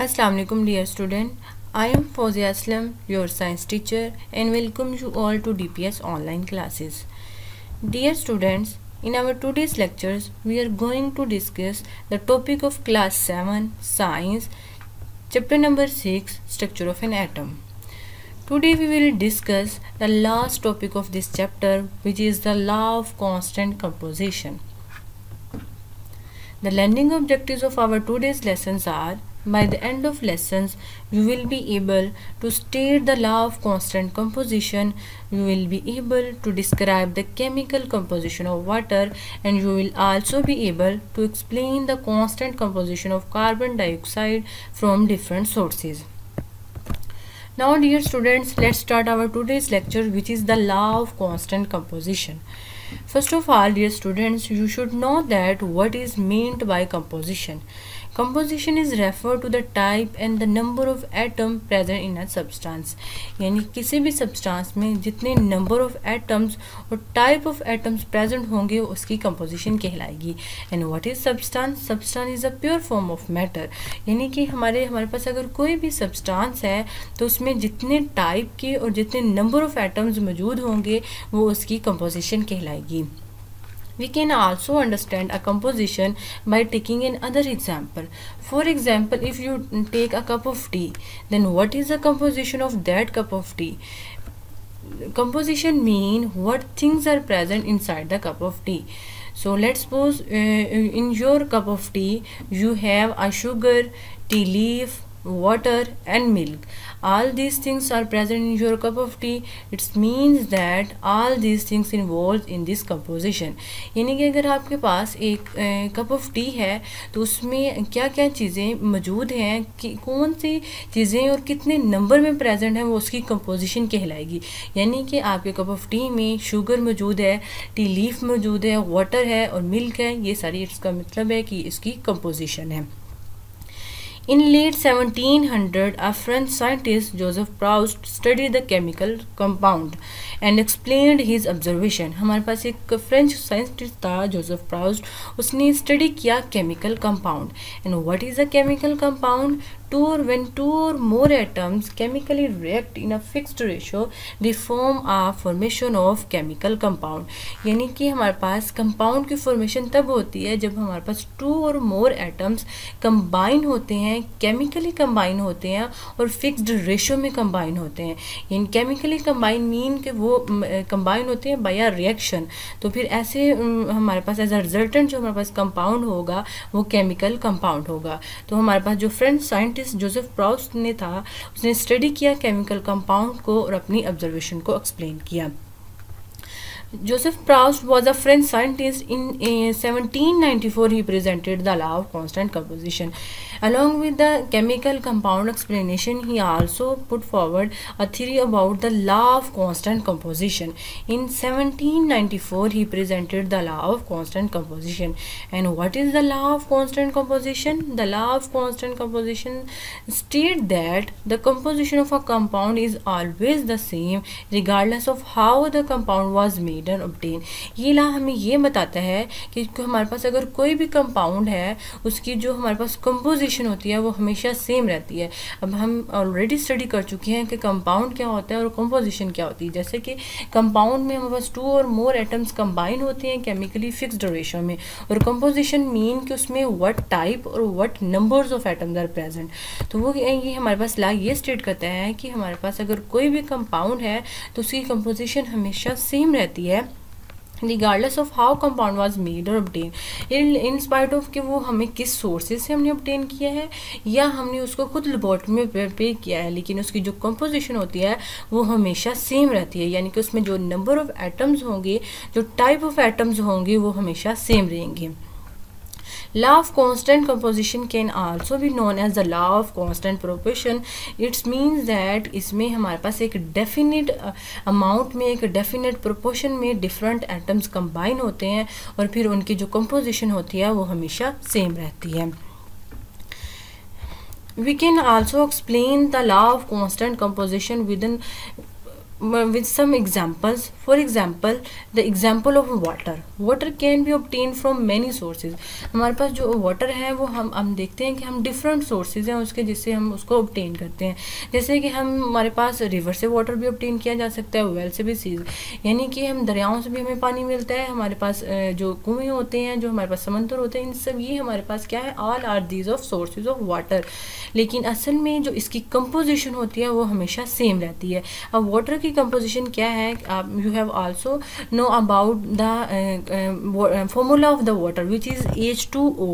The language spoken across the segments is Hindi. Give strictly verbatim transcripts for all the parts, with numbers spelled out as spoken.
Assalamu alaikum dear student. I am Fawzia Aslam, your science teacher, and welcome you all to D P S online classes. Dear students, in our today's lectures, we are going to discuss the topic of class seven science, chapter number six, structure of an atom. Today we will discuss the last topic of this chapter, which is the law of constant composition. The learning objectives of our today's lessons are: by the end of lessons, you will be able to state the law of constant composition, you will be able to describe the chemical composition of water, and you will also be able to explain the constant composition of carbon dioxide from different sources. Now dear students, let's start our today's lecture, which is the law of constant composition. First of all, dear students, you should know that what is meant by composition. Composition is referred to the type and the number of atom present in a substance. यानी किसी भी substance में जितने number of atoms और type of atoms present होंगे उसकी composition कहलाएगी. And what is substance? Substance is a pure form of matter. यानी कि हमारे हमारे पास अगर कोई भी substance है तो उसमें जितने type के और जितने number of atoms मौजूद होंगे वो उसकी composition कहलाएगी. We can also understand a composition by taking another example. For example, if you take a cup of tea, then what is the composition of that cup of tea? Composition mean what things are present inside the cup of tea. So let's suppose uh, in your cup of tea you have a sugar, tea leaf, water and milk. All these things are present in your cup of tea. It means that all these things involved in this composition. यानी कि अगर आपके पास एक कप ऑफ टी है तो उसमें क्या क्या चीज़ें मौजूद हैं, कि कौन सी चीज़ें और कितने नंबर में प्रेजेंट हैं, वो उसकी कंपोजिशन कहलाएगी. यानी कि आपके कप ऑफ टी में शुगर मौजूद है, टी लीफ मौजूद है, वाटर है और मिल्क है. ये सारी इसका मतलब है कि इसकी कंपोजिशन है. In late seventeen hundred, a French scientist Joseph Proust studied the chemical compound and explained his observation. हमारे पास एक फ्रेंच साइंटिस्ट था जोसेफ प्राउस्ट, उसने स्टडी किया chemical compound. And what is a chemical compound? Two or when two or more atoms chemically react in a fixed ratio, they form a formation of chemical compound. यानी कि हमारे पास compound की formation तब होती है जब हमारे पास two or more atoms combine होते हैं, chemically combine होते हैं और fixed ratio में combine होते हैं. यानी chemically combine mean कि वो combine होते हैं by a reaction. तो फिर ऐसे हमारे पास as a resultant जो हमारे पास compound होगा वो chemical compound होगा. तो हमारे पास जो फ्रेंच साइंटिस्ट जोसेफ प्राउस्ट ने था उसने स्टडी किया केमिकल कंपाउंड को और अपनी ऑब्जर्वेशन को एक्सप्लेन किया. Joseph Proust was a French scientist. In uh, seventeen ninety-four, he presented the law of constant composition. Along with the chemical compound explanation, he also put forward a theory about the law of constant composition. In seventeen ninety-four, he presented the law of constant composition. And what is the law of constant composition? The law of constant composition states that the composition of a compound is always the same regardless of how the compound was made. obtain. ये ला हमें ये बताता है कि हमारे पास अगर कोई भी कंपाउंड है उसकी जो हमारे पास कंपोजिशन होती है वो हमेशा सेम रहती है. अब हम ऑलरेडी स्टडी कर चुके हैं कि कंपाउंड क्या होता है और कंपोजिशन क्या होती है. जैसे कि कंपाउंड में हमारे पास टू और मोर एटम्स कंबाइन होते हैं केमिकली फिक्स्ड रेशियो में, और कंपोजिशन मीन कि उसमें व्हाट टाइप और what numbers of atoms are present. तो वो ये हमारे पास ला ये स्टेट करता है कि हमारे पास अगर कोई भी कंपाउंड है तो उसकी कंपोजिशन हमेशा सेम रहती है regardless of how compound was made or obtained. in, in spite of कि वो हमें किस सोर्सेज से हमने obtain किया है या हमने उसको खुद लेबोरेटरी में प्रिपेयर किया है, लेकिन उसकी जो कंपोजिशन होती है वो हमेशा सेम रहती है. यानी कि उसमें जो नंबर ऑफ एटम्स होंगे, जो टाइप ऑफ एटम्स होंगे वो हमेशा सेम रहेंगे. Law of constant composition can also be known as the law of constant proportion. It means that इसमें हमारे पास एक definite amount में एक definite proportion में different atoms combine होते हैं और फिर उनकी जो composition होती है वो हमेशा same रहती है. We can also explain the law of constant composition within with some examples. For example, the example of water. Water can be obtained from many sources. हमारे पास जो water है वो हम हम देखते हैं कि हम different sources हैं उसके जिससे हम उसको obtain करते हैं. जैसे कि हम हमारे पास river से water भी obtain किया जा सकता है, well से भी, seas, यानी कि हम दरियाओं से भी हमें पानी मिलता है. हमारे पास जो कुएं होते हैं, जो हमारे पास समंदर होते हैं, इन सब ये हमारे पास क्या है, all are these of sources of water. लेकिन असल में जो इसकी composition होती है वो हमेशा सेम रहती है. अब वाटर की कंपोजिशन क्या है, आप you have also know about the formula of the water which is H two O.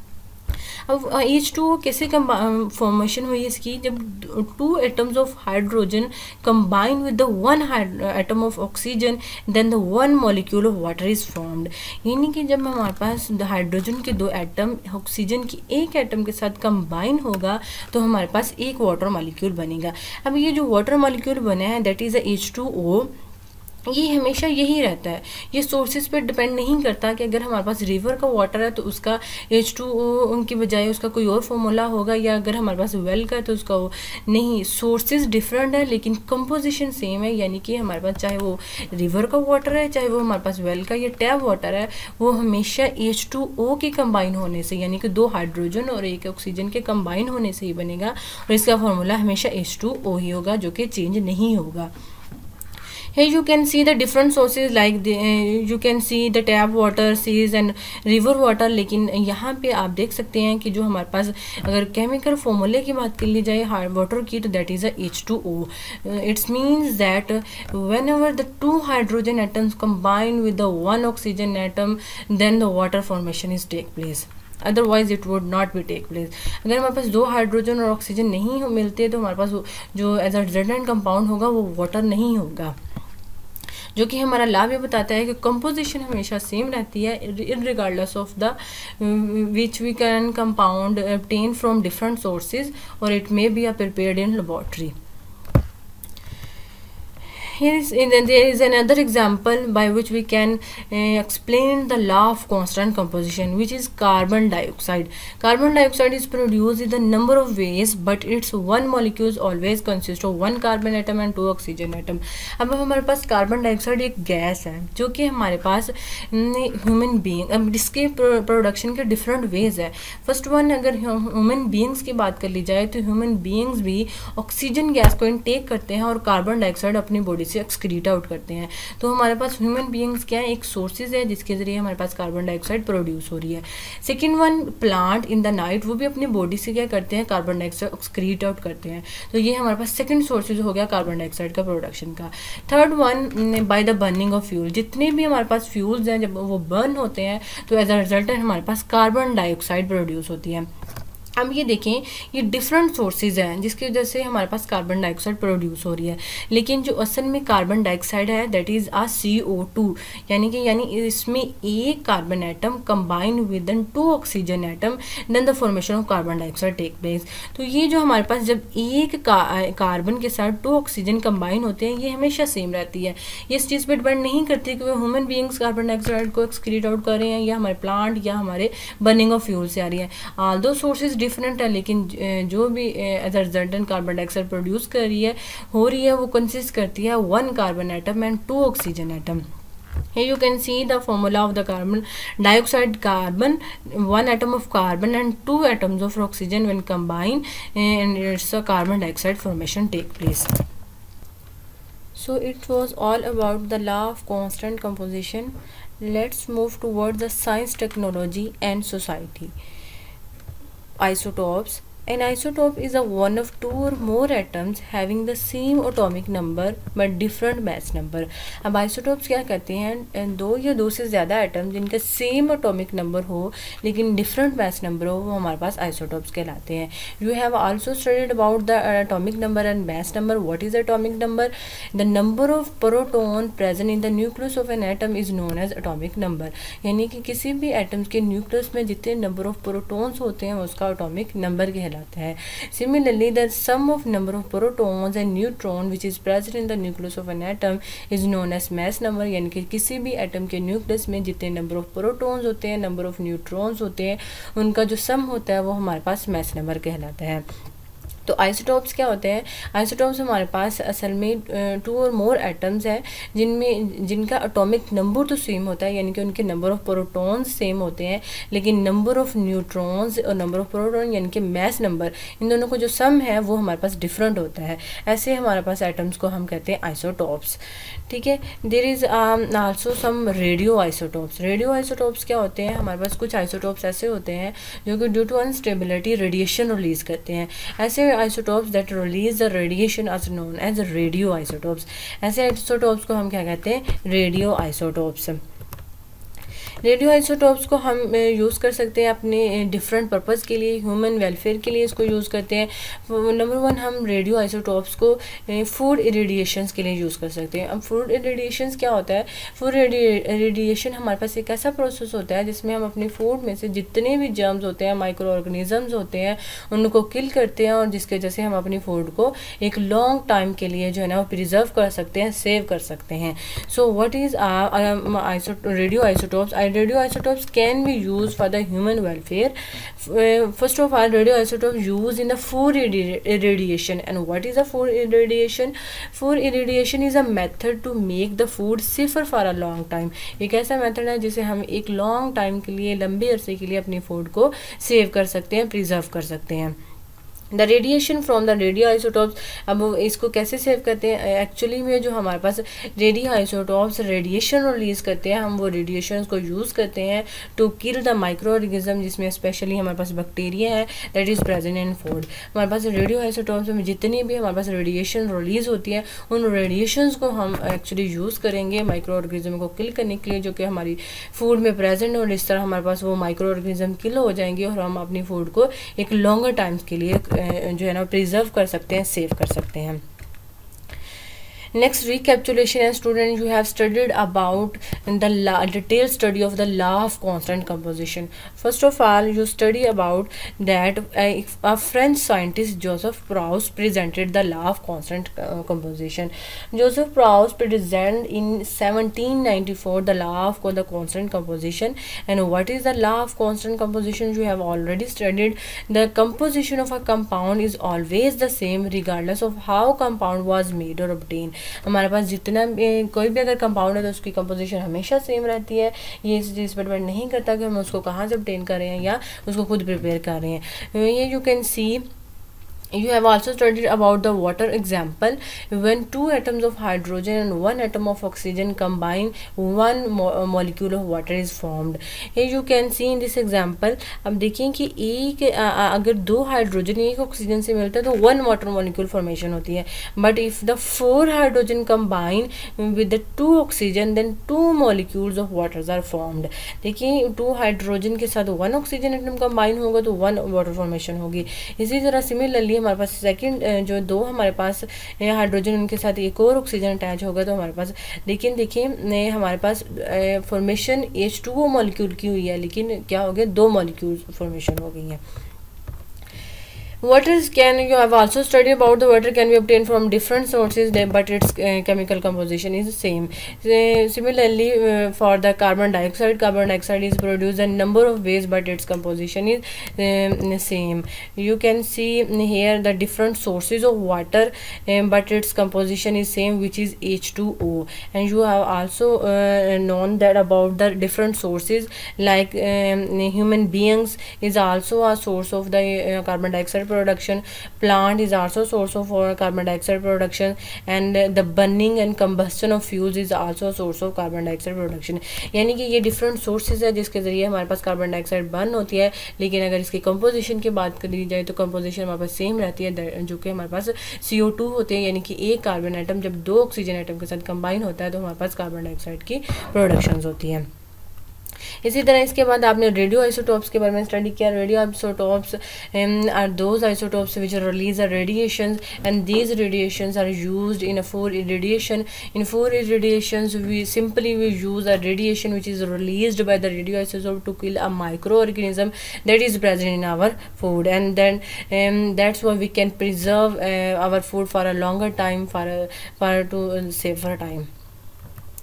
अब एच टू ओ कैसे फॉर्मेशन हुई इसकी, जब two atoms of hydrogen combine with the one atom of oxygen then the one molecule of water is formed. यानी कि जब हमारे पास हाइड्रोजन के दो एटम ऑक्सीजन की एक एटम के साथ कंबाइन होगा तो हमारे पास एक वाटर मॉलिक्यूल बनेगा. अब ये जो वाटर मॉलिक्यूल बना है that is a H two O, ये हमेशा यही रहता है. ये सोर्सेज पे डिपेंड नहीं करता कि अगर हमारे पास रिवर का वाटर है तो उसका एच टू ओ उनकी बजाय उसका कोई और फॉर्मूला होगा, या अगर हमारे पास वेल का है तो उसका वो नहीं. सोर्सेज डिफरेंट है लेकिन कंपोजिशन सेम है. यानी कि हमारे पास चाहे वो रिवर का वाटर है, चाहे वो हमारे पास वेल का या टैप वाटर है, वो हमेशा एच टू ओ के कंबाइन होने से, यानी कि दो हाइड्रोजन और एक ऑक्सीजन के कंबाइन होने से ही बनेगा. और इसका फॉर्मूला हमेशा एच टू ओ ही होगा, जो कि चेंज नहीं होगा. Here you can see the different sources like the, uh, you can see the tap water, seas and river water. लेकिन यहाँ पे आप देख सकते हैं कि जो हमारे पास अगर केमिकल फॉर्मूले की बात कर ली जाए हार्ड वाटर की, तो that is a H two O. It's means that whenever the two hydrogen atoms combine with the one oxygen atom then the water formation is take place. Otherwise it would not be take place. अगर हमारे पास दो हाइड्रोजन और ऑक्सीजन नहीं मिलते तो हमारे पास जो एज अ रिजल्टेंट कंपाउंड होगा वो वाटर नहीं होगा. जो कि हमारा लाभ ये बताता है कि कंपोजिशन हमेशा सेम रहती है irregardless of the which we can compound obtained from different sources और it may be prepared in laboratory. Here is, there is another example by which we can uh, explain the law of constant composition, which is carbon dioxide. Carbon dioxide is produced in a number of ways, but its one molecules always consist of one carbon atom and two oxygen atom. अब हमारे पास कार्बन डाइऑक्साइड एक गैस है जो कि हमारे पास ह्यूमन बीइंग, अब इसके प्रोडक्शन के डिफरेंट वेज है. फर्स्ट वन, अगर ह्यूमन बीइंग्स की बात कर ली जाए तो ह्यूमन बीइंग्स भी ऑक्सीजन गैस को इनटेक करते हैं और कार्बन डाइऑक्साइड अपनी बॉडी से एक्सक्रीट आउट करते हैं. तो हमारे पास ह्यूमन बीइंग्स क्या है, एक सोर्सेज है जिसके जरिए हमारे पास कार्बन डाइऑक्साइड प्रोड्यूस हो रही है. Second one, plant in the night, वो भी अपनी बॉडी से क्या करते हैं, कार्बन डाइऑक्साइड एक्सक्रीट आउट करते हैं. तो ये हमारे पास सेकंड सोर्सेज हो गया कार्बन डाइऑक्साइड का प्रोडक्शन का. Third one, by the burning of fuel, जितने भी हमारे पास फ्यूल्स हैं जब वो बर्न होते हैं तो एज अ रिजल्ट हमारे पास कार्बन डाइऑक्साइड प्रोड्यूस होती है. अब ये देखें, ये डिफरेंट सोर्सेज हैं जिसकी वजह से हमारे पास कार्बन डाइऑक्साइड प्रोड्यूस हो रही है. लेकिन जो असल में कार्बन डाइऑक्साइड है that is a C O two, यानी कि यानी इसमें एक carbon atom combine with in two oxygen atom then the formation of carbon dioxide take place. तो ये जो हमारे पास जब एक कार्बन के साथ टू ऑक्सीजन कंबाइन होते हैं ये हमेशा सेम रहती है. ये इस चीज़ पर डिपेंड नहीं करती कि वो ह्यूमन बीइंग्स कार्बन डाइऑक्साइड को एक्सक्रीट आउट कर रहे हैं या हमारे प्लांट या हमारे बर्निंग ऑफ फ्यूल से आ रही है. ऑल दो सोर्सेज डिफरेंट है लेकिन जो भी as a resultant carbon dioxide produce कर रही है हो रही है वो कंसिस्ट करती है one carbon atom and two oxygen atom. Here you can see the formula of the carbon dioxide. Carbon, one atom of carbon and two atoms of oxygen when combined and it's a carbon dioxide formation take place. So it was all about the law of constant composition. Let's move towards the science, technology and society. Isotopes. An isotope is a one of two or more atoms having the same atomic number but different mass number. अब isotopes क्या कहते हैं, दो या दो से ज़्यादा एटम जिनका सेम atomic number हो लेकिन different mass number हो वो हमारे पास isotopes कहलाते हैं. You have also studied about the atomic number and mass number. What is atomic number? The number of proton present in the nucleus of an atom is known as atomic number. यानी कि किसी भी एटम्स के न्यूक्लियस में जितने नंबर ऑफ प्रोटॉन्स होते हैं उसका एटॉमिक नंबर कहलाता है. Similarly, the sum of number of protons and neutrons which is present in the nucleus of an atom is known as mass number. यानी कि किसी भी एटम के न्यूक्लियस में जितने नंबर ऑफ प्रोटॉन्स होते हैं, नंबर ऑफ न्यूट्रॉन्स होते हैं, उनका जो सम होता है वो हमारे पास mass number कहलाता है. तो आइसोटोप्स क्या होते हैं? आइसोटोप्स हमारे पास असल में टू और मोर एटम्स हैं जिनमें जिनका एटॉमिक नंबर तो सेम होता है, यानी कि उनके नंबर ऑफ प्रोटॉन्स सेम होते हैं, लेकिन नंबर ऑफ न्यूट्रॉन्स और नंबर ऑफ प्रोटॉन यानी कि मैस नंबर, इन दोनों को जो सम है वो हमारे पास डिफरेंट होता है। ऐसे हमारे पास एटम्स को हम कहते हैं आइसोटोप्स। ठीक है, there is also some radio isotopes. Radio isotopes क्या होते हैं? हमारे पास कुछ आइसोटोप्स ऐसे होते हैं जो कि due to instability radiation release करते हैं। ऐसे isotopes that release the radiation are known as radio isotopes। ऐसे isotopes को हम क्या कहते हैं? Radio isotopes. रेडियो आइसोटोप्स को हम यूज़ कर सकते हैं अपने डिफरेंट पर्पज़ के लिए, ह्यूमन वेलफेयर के लिए इसको यूज़ करते हैं। नंबर वन, हम रेडियो आइसोटोप्स को फूड इरेडिएशंस के लिए यूज़ कर सकते हैं। अब फूड इरेडिएशंस क्या होता है? फूड इरेडिएशन हमारे पास एक ऐसा प्रोसेस होता है जिसमें हम अपने फूड में से जितने भी जर्म्स होते हैं, माइक्रो ऑर्गेनिजम्स होते हैं, उनको किल करते हैं और जिसके वजह से हम अपनी फूड को एक लॉन्ग टाइम के लिए जो है ना वो प्रिजर्व कर सकते हैं, सेव कर सकते हैं। So what is radio isotopes? Radioisotopes can be used for the human welfare. Uh, first of all, radioisotopes used in the food irradiation. And what is a food irradiation? Food irradiation is a method to make the food safer for a long time. एक ऐसा मेथड है जिसे हम एक लॉन्ग टाइम के लिए, लंबे अरसे के लिए अपनी फूड को सेव कर सकते हैं, प्रिजर्व कर सकते हैं। The radiation from the radio isotopes, अब इसको कैसे सेव करते हैं? एक्चुअली में जो हमारे पास रेडियो आइसोटोप्स रेडिएशन रिलीज़ करते हैं, हम वो रेडिएशन को यूज़ करते हैं to kill the micro organism, जिसमें स्पेशली हमारे पास बैक्टीरिया है that is present in food. हमारे पास रेडियो आइसोटोप्स में जितनी भी हमारे पास रेडिएशन रिलीज़ होती है, उन रेडिएशंस को हम एक्चुअली यूज़ करेंगे माइक्रो ऑर्गेनिज्म को किल करने के लिए जो कि हमारी फूड में प्रेजेंट, और इस तरह हमारे पास वो माइक्रो ऑर्गेनिज्म किल हो जाएंगे और हम अपनी फूड को एक लॉन्गर टाइम्स के लिए जो है ना प्रिजर्व कर सकते हैं, सेव कर सकते हैं। Next, recapitulation and student, you have studied about the law, detailed study of the law of constant composition. First of all, you study about that a, a French scientist Joseph Proust presented the law of constant uh, composition. Joseph Proust presented in seventeen ninety-four the law of the constant composition. And what is the law of constant composition? You have already studied. The composition of a compound is always the same regardless of how compound was made or obtained. हमारे पास जितना कोई भी अगर कंपाउंड है तो उसकी कंपोजिशन हमेशा सेम रहती है। ये इस चीज़ पर डिपेंड नहीं करता कि हम उसको कहाँ से ऑब्टेन कर रहे हैं या उसको खुद प्रिपेयर कर रहे हैं। ये you can see You have also studied about the water example. When two atoms of hydrogen and one atom of oxygen combine, one mo molecule of water is formed. Here you can see in this example. अब देखिए कि एक अगर दो हाइड्रोजन एक ऑक्सीजन से मिलता है तो वन वाटर मॉलिक्यूल फॉर्मेशन होती है. But if the four hydrogen combine with the two oxygen then two molecules of waters are formed. देखिए टू हाइड्रोजन के साथ वन ऑक्सीजन एटम कंबाइन होगा तो वन वाटर फॉर्मेशन होगी. इसी तरह सिमिलरली हमारे पास सेकंड जो दो हमारे पास हाइड्रोजन उनके साथ एक और ऑक्सीजन अटैच होगा तो हमारे पास लेकिन देखिए हमारे पास formation H two O molecule की हुई है लेकिन क्या हो गया दो मॉलिक्यूल फॉर्मेशन हो गई है. Water can you have also studied about the water can be obtained from different sources, but its uh, chemical composition is the same. Uh, similarly, uh, for the carbon dioxide, carbon dioxide is produced in number of ways, but its composition is uh, same. You can see here the different sources of water, um, but its composition is same, which is H two O. And you have also uh, known that about the different sources, like um, human beings is also a source of the uh, carbon dioxide production. Plant is also source of uh, carbon dioxide production, and uh, the burning and combustion of fuels is also a source of carbon dioxide production. यानी कि ये डिफरेंट सोर्सेज है जिसके ज़रिए हमारे पास कार्बन डाइऑक्साइड बर्न होती है, लेकिन अगर इसकी कंपोजिशन की बात करी जाए तो कंपोजिशन हमारे पास सेम रहती है, जो कि हमारे पास सी ओ टू होते हैं. यानी कि एक कार्बन एटम जब दो ऑक्सीजन एटम के साथ कंबाइन होता है तो हमारे पास कार्बन डाइऑक्साइड की प्रोडक्शन होती है. इसी तरह इसके बाद आपने रेडियो आइसोटोप्स के बारे में स्टडी किया. Radio isotopes are those isotopes which release a radiations, and these radiations are used in a food irradiation. In food irradiations we simply we use a radiation which is released by the radio isotope to kill a micro organism that is present in our food, and then that's why we can preserve our food for a longer time, for for to sever time.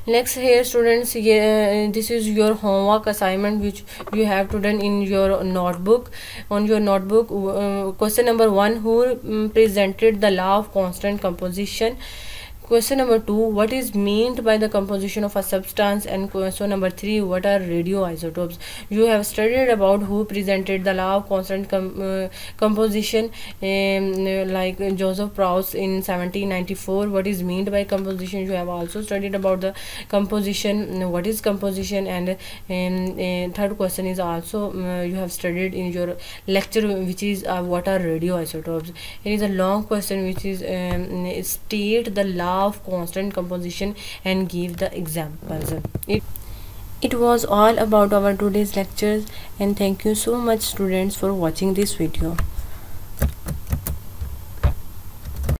Next here students, yeah, this is your homework assignment which you have to done in your notebook. On your notebook, uh, question number one, who um, presented the law of constant composition? Question number two, what is meant by the composition of a substance? And question number three, what are radioisotopes? You have studied about who presented the law of constant com uh, composition, um, like Joseph Proust in seventeen ninety-four. What is meant by composition? You have also studied about the composition, what is composition, and um, uh, third question is also um, you have studied in your lecture, which is uh, what are radioisotopes. It is a long question which is um, state the law of constant composition and give the examples. It it was all about our today's lectures, and thank you so much students for watching this video.